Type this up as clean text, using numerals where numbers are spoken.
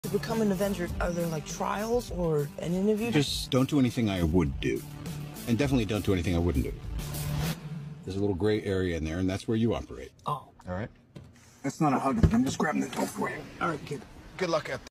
To become an Avenger, are there like trials or an interview? Just don't do anything I would do. And definitely don't do anything I wouldn't do. There's a little gray area in there, and that's where you operate. Oh. All right? That's not a hug. I'm just grabbing the door for you. All right, kid. Good luck out there.